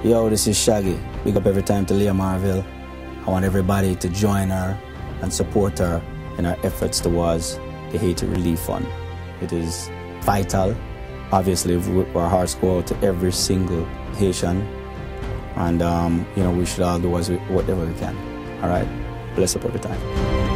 Yo, this is Shaggy. Big up every time to Leah Marville. I want everybody to join her and support her in her efforts towards the Haiti Relief Fund. It is vital. Obviously, our hearts go out to every single Haitian. And, we should all do whatever we can. All right? Bless up every time.